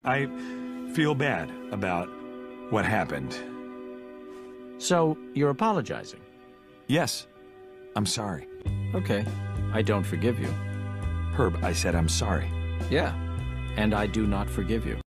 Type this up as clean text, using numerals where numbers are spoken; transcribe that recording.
I feel bad about what happened. So, you're apologizing? Yes, I'm sorry. Okay, I don't forgive you. Herb, I said I'm sorry. Yeah, and I do not forgive you.